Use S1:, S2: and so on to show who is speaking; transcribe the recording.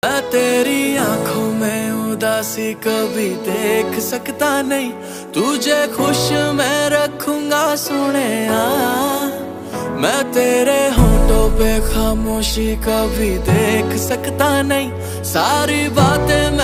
S1: मैं तेरी आंखों में उदासी कभी देख सकता नहीं, तुझे खुश मैं रखूंगा सोनिया। मैं तेरे होठों पे खामोशी कभी देख सकता नहीं, सारी बातें